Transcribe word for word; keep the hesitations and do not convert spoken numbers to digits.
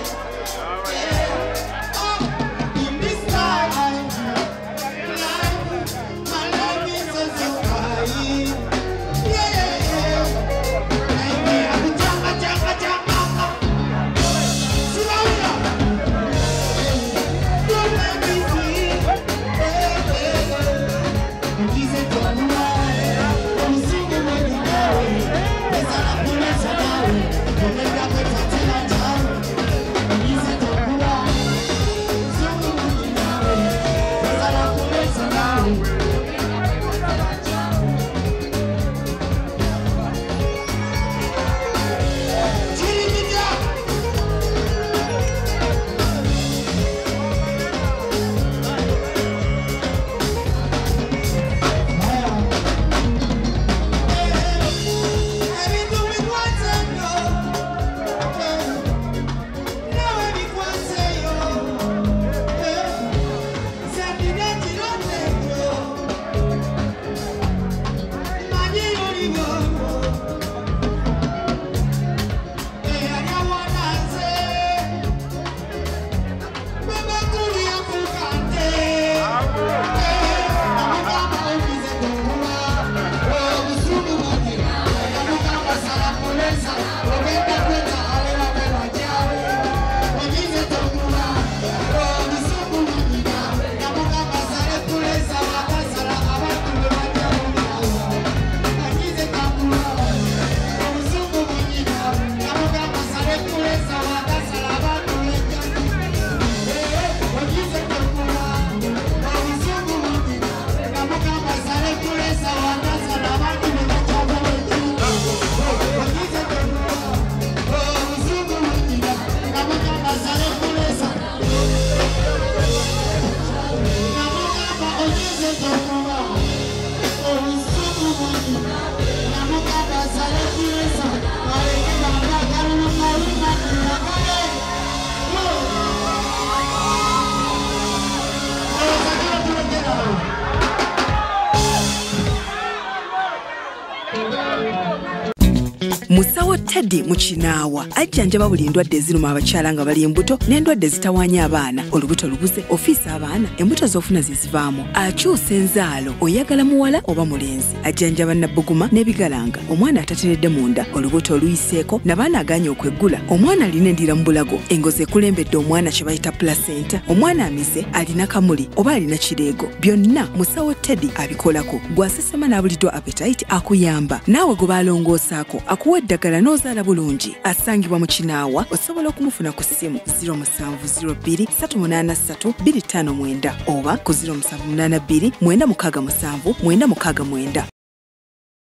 Musawo Teddy Muchinaawa ajjanjaba buli ndwadde ziruma abakyala nga bali embuto n'endwadde zitawaanya abaana olubuto lubuze ofiisa abaana embuto z'ofuna zizivaamu akyusa enzaalo oyagala muwala oba mulenzi ajjanjaba nabbuguma n'ebigalanga omwana atatenedde munda olubuto oluyiseeko n'abaana aganya okweggula omwana alina endira mu bulago engozi ekulembedde omwana kye bayita placenta omwana amise alina kamuli oba alina kireego byonna Musawo Teddy abikolako gwasesema n'abuliddwa appetite akuyamba naawe gwe baalongoosaako akuwa eddagala n'ozaala bulungi asangibwa mu Kinaawa osobola okumufuna ku ssimu zero seven zero two three eight three two five nine oba ku zero seven eight two nine six seven nine six nine.